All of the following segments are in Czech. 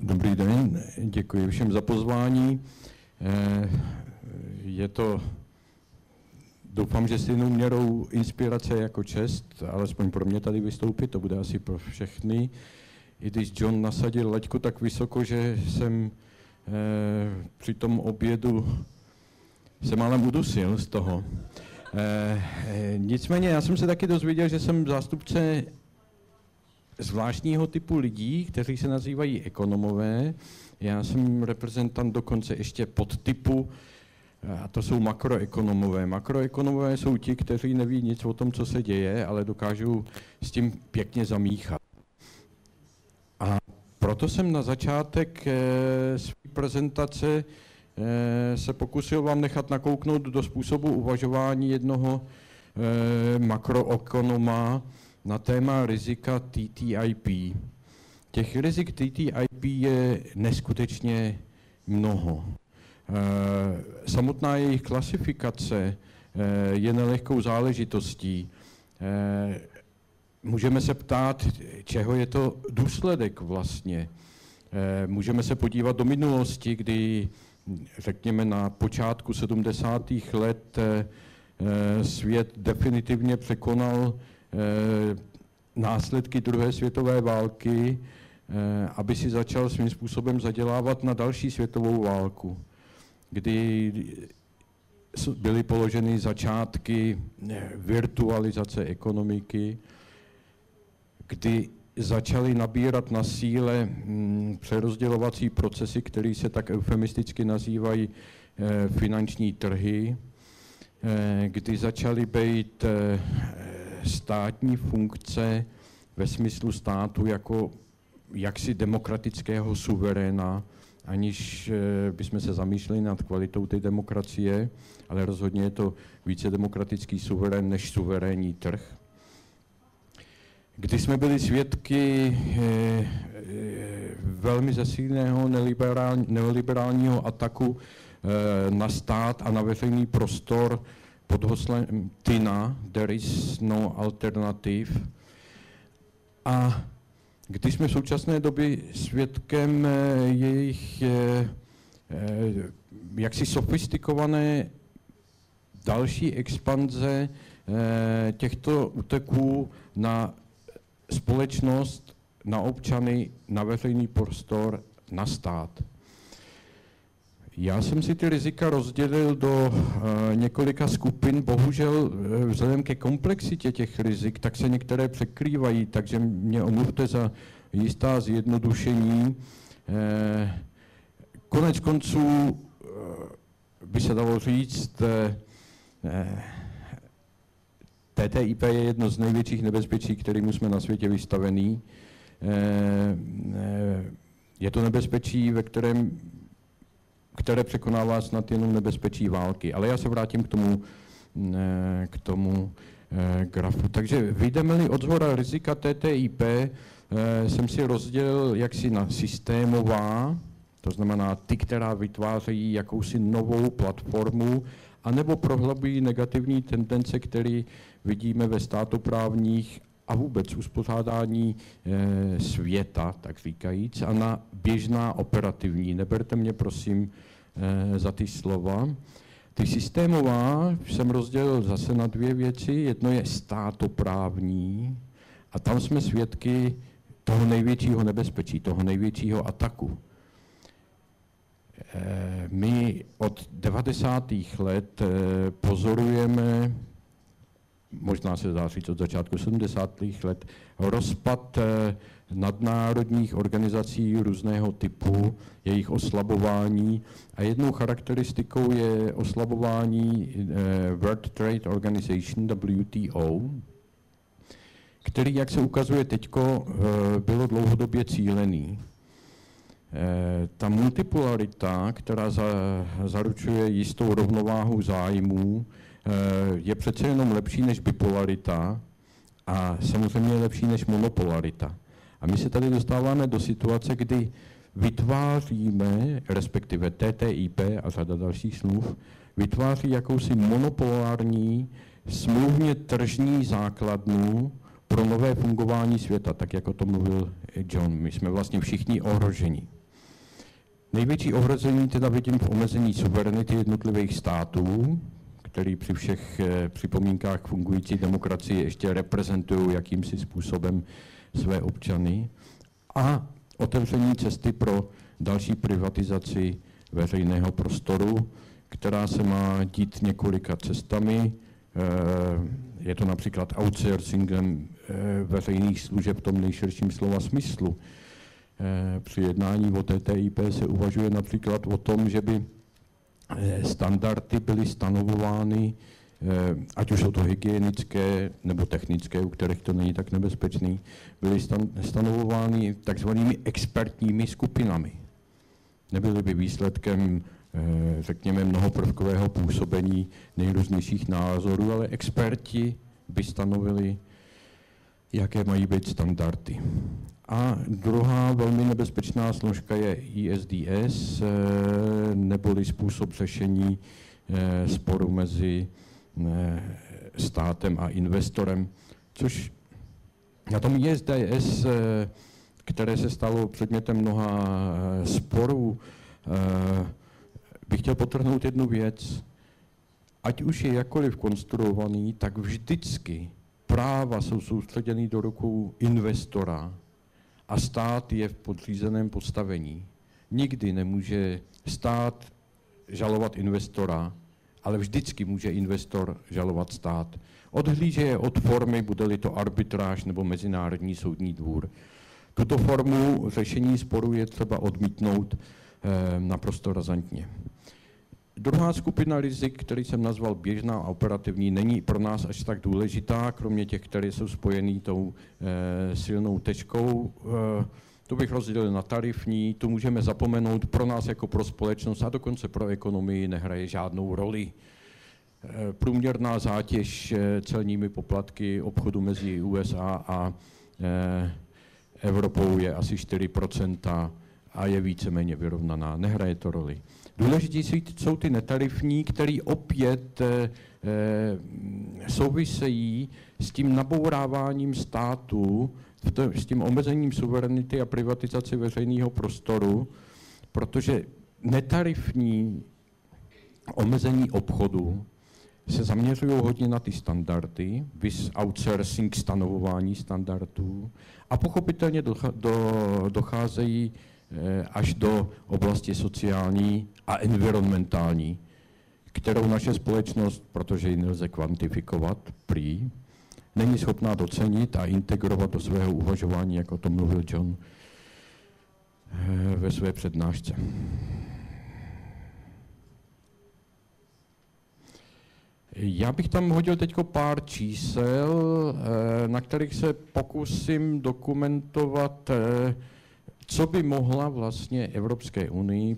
Dobrý den, děkuji všem za pozvání. Je to, doufám, že stejnou měrou inspirace jako čest, alespoň pro mě tady vystoupit, to bude asi pro všechny. I když John nasadil laťku tak vysoko, že jsem při tom obědu se málem udusil z toho. Nicméně já jsem se taky dozvěděl, že jsem zástupce zvláštního typu lidí, kteří se nazývají ekonomové. Já jsem reprezentant dokonce ještě podtypu, a to jsou makroekonomové. Makroekonomové jsou ti, kteří neví nic o tom, co se děje, ale dokážou s tím pěkně zamíchat. A proto jsem na začátek své prezentace se pokusil vám nechat nakouknout do způsobu uvažování jednoho makroekonoma na téma rizika TTIP. Těch rizik TTIP je neskutečně mnoho. Samotná jejich klasifikace je nelehkou záležitostí. Můžeme se ptát, čeho je to důsledek vlastně. Můžeme se podívat do minulosti, kdy, řekněme, na počátku 70. let svět definitivně překonal následky druhé světové války, aby si začal svým způsobem zadělávat na další světovou válku, kdy byly položeny začátky virtualizace ekonomiky, kdy začaly nabírat na síle přerozdělovací procesy, které se tak eufemisticky nazývají finanční trhy, kdy začaly být státní funkce ve smyslu státu jako jaksi demokratického suveréna, aniž bychom se zamýšleli nad kvalitou té demokracie, ale rozhodně je to více demokratický suverén než suverénní trh. Kdy jsme byli svědky velmi zesíleného neoliberálního ataku na stát a na veřejný prostor pod hoslem TINA, There is no alternative. A když jsme v současné době svědkem jejich jaksi sofistikované další expanze těchto úteků na společnost, na občany, na veřejný prostor, na stát. Já jsem si ty rizika rozdělil do několika skupin. Bohužel vzhledem ke komplexitě těch rizik, tak se některé překrývají, takže mě omluvte za jistá zjednodušení. Konec konců by se dalo říct, TTIP je jedno z největších nebezpečí, kterým jsme na světě vystavení. Je to nebezpečí, které překonává snad jenom nebezpečí války. Ale já se vrátím k tomu grafu. Takže vyjdeme-li od shora rizika TTIP, jsem si rozdělil jaksi na systémová, to znamená ty, která vytvářejí jakousi novou platformu, anebo prohlubují negativní tendence, které vidíme ve státoprávních a vůbec uspořádání světa, tak říkajíc, a na běžná operativní. Neberte mě, prosím, za ty slova. Ty systémová jsem rozdělil zase na dvě věci. Jedno je státoprávní a tam jsme svědky toho největšího nebezpečí, toho největšího ataku. My od 90. let pozorujeme, možná se dá říct od začátku 70. let, rozpad nadnárodních organizací různého typu, jejich oslabování a jednou charakteristikou je oslabování World Trade Organization, WTO, který, jak se ukazuje teďko, bylo dlouhodobě cílený. Ta multipolarita, která zaručuje jistou rovnováhu zájmů, je přece jenom lepší než bipolarita a samozřejmě lepší než monopolarita. A my se tady dostáváme do situace, kdy vytváříme, respektive TTIP a řada dalších smluv, vytváří jakousi monopolární, smluvně tržní základnu pro nové fungování světa, tak jako to mluvil John. My jsme vlastně všichni ohroženi. Největší ohrožení teda vidím v omezení suverenity jednotlivých států, který při všech připomínkách fungující demokracie ještě reprezentují jakýmsi způsobem své občany, a otevření cesty pro další privatizaci veřejného prostoru, která se má dít několika cestami. Je to například outsourcingem veřejných služeb v tom nejširším slova smyslu. Při jednání o TTIP se uvažuje například o tom, že by standardy byly stanovovány, ať už jsou to hygienické nebo technické, u kterých to není tak nebezpečný, byly stanovovány takzvanými expertními skupinami. Nebyly by výsledkem, řekněme, mnohoprvkového působení nejrůznějších názorů, ale experti by stanovili, jaké mají být standardy. A druhá velmi nebezpečná složka je ISDS, neboli způsob řešení sporu mezi státem a investorem, což na tom ISDS, které se stalo předmětem mnoha sporů, bych chtěl podtrhnout jednu věc. Ať už je jakkoliv konstruovaný, tak vždycky práva jsou soustředěny do rukou investora a stát je v podřízeném postavení. Nikdy nemůže stát žalovat investora, ale vždycky může investor žalovat stát. Odhlíže od formy, bude-li to arbitráž nebo Mezinárodní soudní dvůr. Tuto formu řešení sporu je třeba odmítnout naprosto razantně. Druhá skupina rizik, který jsem nazval běžná a operativní, není pro nás až tak důležitá, kromě těch, které jsou spojený tou silnou tečkou. Tu bych rozdělil na tarifní, tu můžeme zapomenout, pro nás jako pro společnost a dokonce pro ekonomii nehraje žádnou roli. Průměrná zátěž celními poplatky obchodu mezi USA a Evropou je asi 4% a je víceméně vyrovnaná, nehraje to roli. Důležitější jsou ty netarifní, které opět souvisejí s tím nabouráváním státu, s tím omezením suverenity a privatizaci veřejného prostoru, protože netarifní omezení obchodu se zaměřují hodně na ty standardy, vis outsourcing, stanovování standardů, a pochopitelně docházejí až do oblasti sociální a environmentální, kterou naše společnost, protože ji nelze kvantifikovat, prý, není schopná docenit a integrovat do svého uvažování, jako o tom mluvil John ve své přednášce. Já bych tam hodil teď pár čísel, na kterých se pokusím dokumentovat, co by mohla vlastně Evropské unii,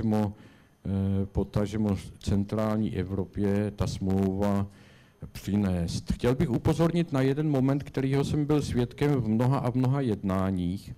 potažmo centrální Evropě, ta smlouva přinést. Chtěl bych upozornit na jeden moment, kterýho jsem byl svědkem v mnoha jednáních,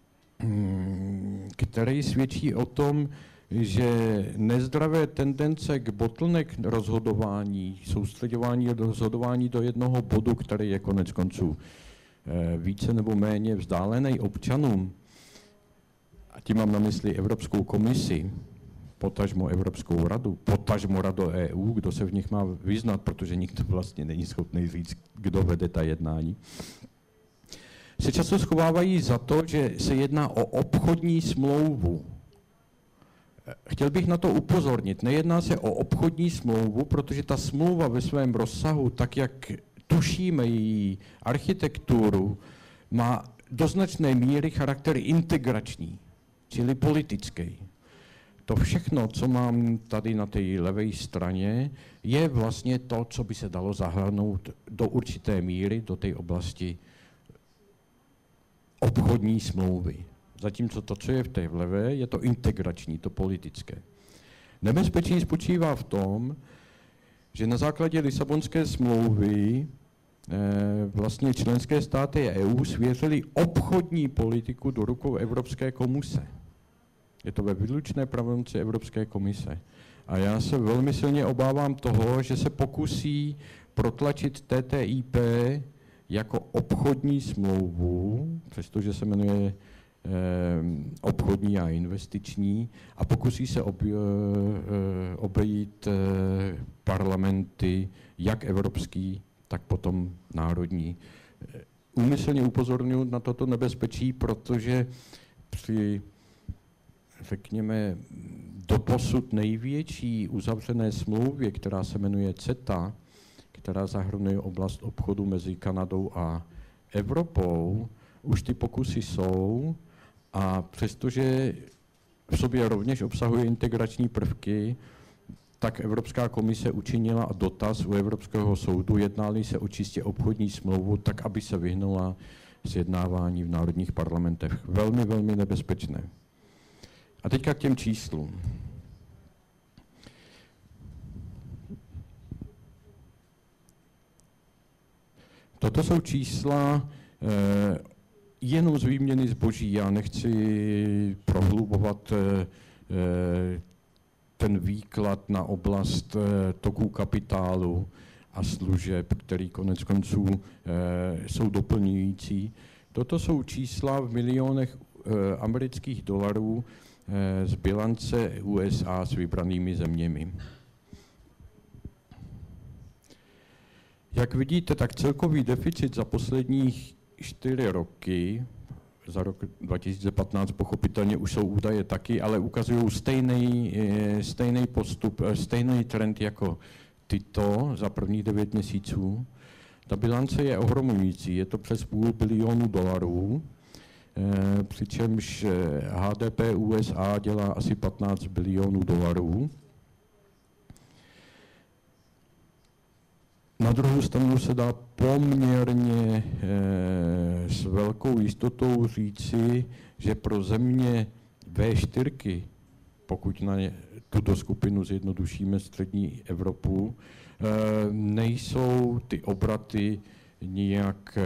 který svědčí o tom, že nezdravé tendence k bottleneck rozhodování, soustředování rozhodování do jednoho bodu, který je konec konců více nebo méně vzdálený občanům, a tím mám na mysli Evropskou komisi, potažmo Evropskou radu, potažmo Radu EU, kdo se v nich má vyznat, protože nikdo vlastně není schopný říct, kdo vede ta jednání, se často schovávají za to, že se jedná o obchodní smlouvu. Chtěl bych na to upozornit. Nejedná se o obchodní smlouvu, protože ta smlouva ve svém rozsahu, tak jak tušíme její architekturu, má do značné míry charakter integrační, čili politický. To všechno, co mám tady na té levé straně, je vlastně to, co by se dalo zahrnout do určité míry do té oblasti obchodní smlouvy. Zatímco to, co je v té vlevé, je to integrační, to politické. Nebezpečí spočívá v tom, že na základě Lisabonské smlouvy vlastně členské státy EU svěřily obchodní politiku do rukou Evropské komise. Je to ve výlučné pravomoci Evropské komise. A já se velmi silně obávám toho, že se pokusí protlačit TTIP jako obchodní smlouvu, přestože se jmenuje obchodní a investiční a pokusí se obejít parlamenty, jak evropský, tak potom národní. Úmyslně upozorňuji na toto nebezpečí, protože při, řekněme, doposud největší uzavřené smlouvě, která se jmenuje CETA, která zahrnuje oblast obchodu mezi Kanadou a Evropou, už ty pokusy jsou a přestože v sobě rovněž obsahuje integrační prvky, tak Evropská komise učinila dotaz u Evropského soudu, jednali se o čistě obchodní smlouvu, tak aby se vyhnula sjednávání v národních parlamentech. Velmi, velmi nebezpečné. A teďka k těm číslům. Toto jsou čísla jenom z výměny zboží. Já nechci prohlubovat ten výklad na oblast toků kapitálu a služeb, který konec konců jsou doplňující. Toto jsou čísla v milionech amerických dolarů z bilance USA s vybranými zeměmi. Jak vidíte, tak celkový deficit za posledních 4 roky, za rok 2015 pochopitelně už jsou údaje taky, ale ukazují stejný postup, stejný trend jako tyto za prvních 9 měsíců. Ta bilance je ohromující, je to přes $500 bilionu, přičemž HDP USA dělá asi $15 bilionů. Na druhou stranu se dá poměrně s velkou jistotou říci, že pro země V4, pokud na tuto skupinu zjednodušíme střední Evropu, nejsou ty obraty nijak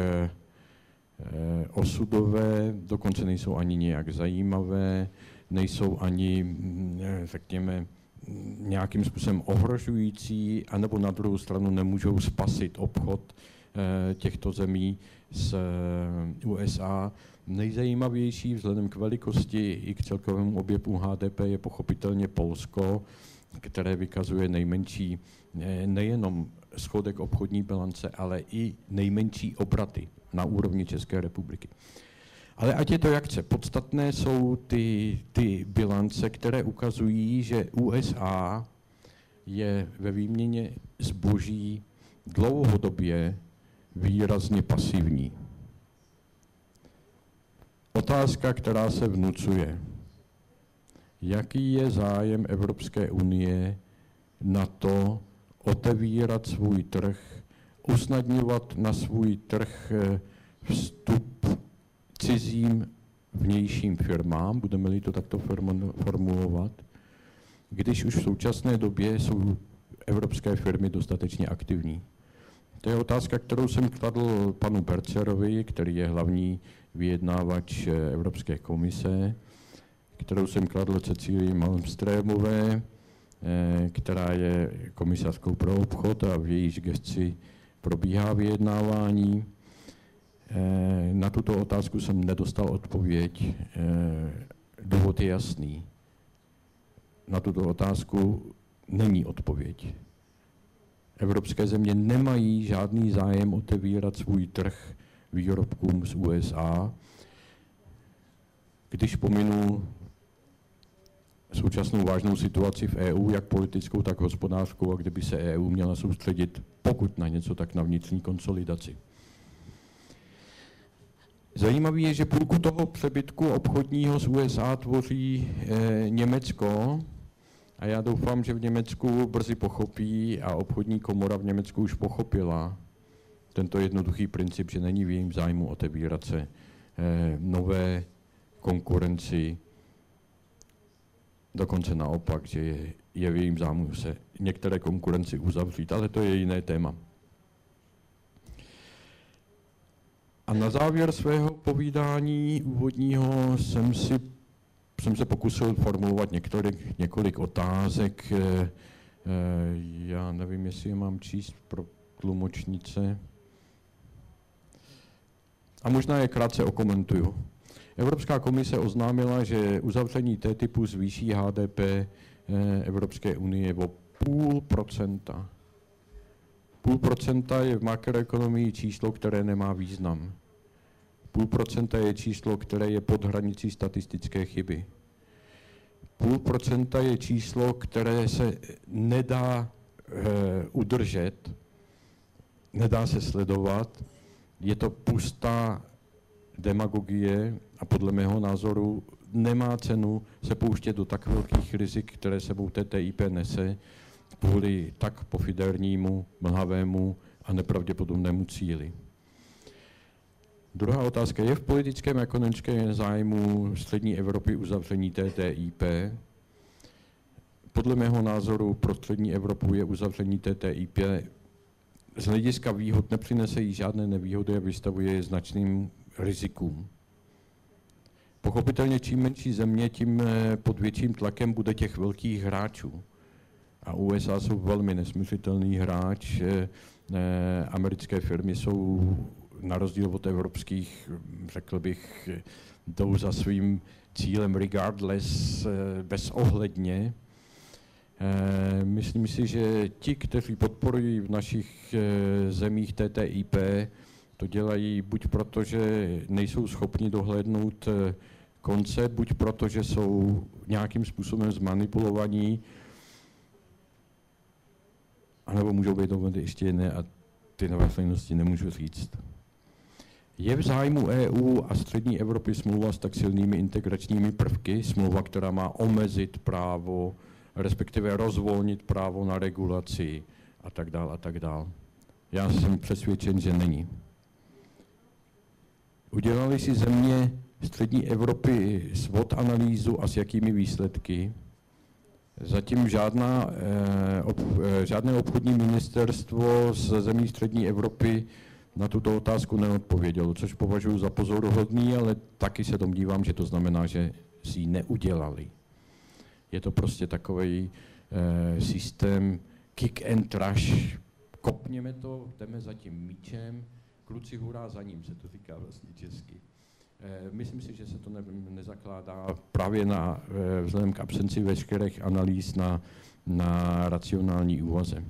osudové, dokonce nejsou ani nijak zajímavé, nejsou ani, řekněme, nějakým způsobem ohrožující, anebo na druhou stranu nemůžou spasit obchod těchto zemí s USA. Nejzajímavější vzhledem k velikosti i k celkovému objemu HDP je pochopitelně Polsko, které vykazuje nejmenší nejenom schodek obchodní bilance, ale i nejmenší obraty na úrovni České republiky. Ale ať je to jak chce, podstatné jsou ty bilance, které ukazují, že USA je ve výměně zboží dlouhodobě výrazně pasivní. Otázka, která se vnucuje. Jaký je zájem Evropské unie na to otevírat svůj trh, usnadňovat na svůj trh vstup cizím vnějším firmám, budeme-li to takto formulovat, když už v současné době jsou evropské firmy dostatečně aktivní. To je otázka, kterou jsem kladl panu Bercerovi, který je hlavní vyjednávač Evropské komise, kterou jsem kladl Cecílii Malmströmové, která je komisařkou pro obchod a v jejíž gesci probíhá vyjednávání. Na tuto otázku jsem nedostal odpověď. Důvod je jasný. Na tuto otázku není odpověď. Evropské země nemají žádný zájem otevírat svůj trh výrobkům z USA. Když pominu současnou vážnou situaci v EU, jak politickou, tak hospodářskou, a kdyby se EU měla soustředit, pokud na něco, tak na vnitřní konsolidaci. Zajímavé je, že půlku toho přebytku obchodního z USA tvoří Německo a já doufám, že v Německu brzy pochopí a obchodní komora v Německu už pochopila tento jednoduchý princip, že není v jejím zájmu otevírat se nové konkurenci, dokonce naopak, že je v jejím zájmu se některé konkurenci uzavřít, ale to je jiné téma. A na závěr svého povídání úvodního jsem se pokusil formulovat několik otázek. Já nevím, jestli je mám číst pro tlumočnice. A možná je krátce okomentuju. Evropská komise oznámila, že uzavření TTIPu zvýší HDP Evropské unie o 0,5%. 0,5% je v makroekonomii číslo, které nemá význam. 0,5% je číslo, které je pod hranicí statistické chyby. 0,5% je číslo, které se nedá udržet, nedá se sledovat. Je to pustá demagogie a podle mého názoru nemá cenu se pouštět do tak velkých rizik, které sebou TTIP nese, kvůli tak pofidernímu, mlhavému a nepravděpodobnému cíli. Druhá otázka. Je v politickém a ekonomickém zájmu střední Evropy uzavření TTIP? Podle mého názoru pro střední Evropu je uzavření TTIP z hlediska výhod nepřinese jí žádné nevýhody a vystavuje je značným rizikům. Pochopitelně čím menší země, tím pod větším tlakem bude těch velkých hráčů. A USA jsou velmi nesmyslitelný hráč. Americké firmy jsou na rozdíl od evropských, řekl bych, jdou za svým cílem regardless, bezohledně. Myslím si, že ti, kteří podporují v našich zemích TTIP, to dělají buď proto, že nejsou schopni dohlédnout konce, buď proto, že jsou nějakým způsobem zmanipulovaní, anebo můžou být dohody ještě jiné a ty na veřejnosti nemůžu říct. Je v zájmu EU a střední Evropy smlouva s tak silnými integračními prvky, smlouva, která má omezit právo, respektive rozvolnit právo na regulaci a tak dál a tak dál. Já jsem přesvědčen, že není. Udělali si země střední Evropy SWOT analýzu a s jakými výsledky? Zatím žádné obchodní ministerstvo z zemí střední Evropy na tuto otázku neodpovědělo, což považuji za pozoruhodný, ale taky se domnívám, že to znamená, že si ji neudělali. Je to prostě takový systém kick and trash. Kopněme to, jdeme za tím míčem, kluci hurá za ním, se to říká vlastně česky. Myslím si, že se to nezakládá právě vzhledem k absenci veškerých analýz na racionální úvaze.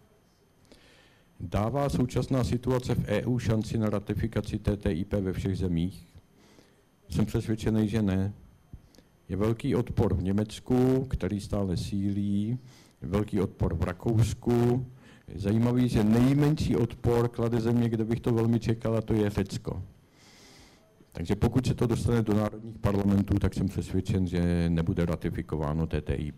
Dává současná situace v EU šanci na ratifikaci TTIP ve všech zemích? Jsem přesvědčený, že ne. Je velký odpor v Německu, který stále sílí, je velký odpor v Rakousku. Je zajímavý, že nejmenší odpor klade země, kde bych to velmi čekal, a to je Řecko. Takže pokud se to dostane do národních parlamentů, tak jsem přesvědčen, že nebude ratifikováno TTIP.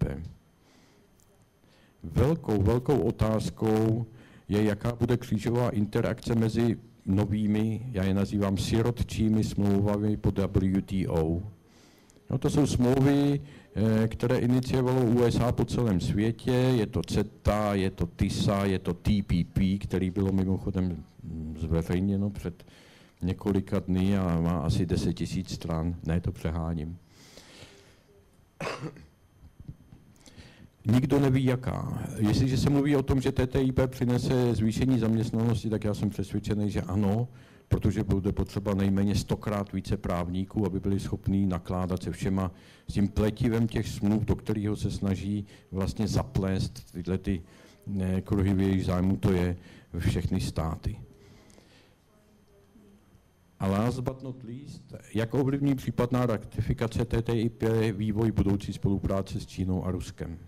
Velkou otázkou je, jaká bude křížová interakce mezi novými, já je nazývám sirotčími smlouvami po WTO. No, to jsou smlouvy, které iniciovalo USA po celém světě, je to CETA, je to TISA, je to TPP, který bylo mimochodem zveřejněno před několika dny a má asi 10 000 stran, ne, to přeháním. Nikdo neví jaká. Jestliže se mluví o tom, že TTIP přinese zvýšení zaměstnanosti, tak já jsem přesvědčený, že ano, protože bude potřeba nejméně 100krát více právníků, aby byli schopní nakládat se všema s tím pletivem těch smluv, do kterého se snaží vlastně zaplést tyhle ty kruhy v jejich zájmu, to je všechny státy. A last but not least, jak ovlivní případná ratifikace TTIP vývoj budoucí spolupráce s Čínou a Ruskem?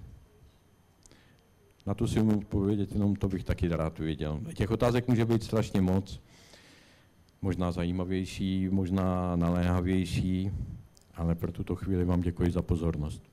Na to si umím odpovědět, jenom to bych taky rád věděl. Těch otázek může být strašně moc, možná zajímavější, možná naléhavější, ale pro tuto chvíli vám děkuji za pozornost.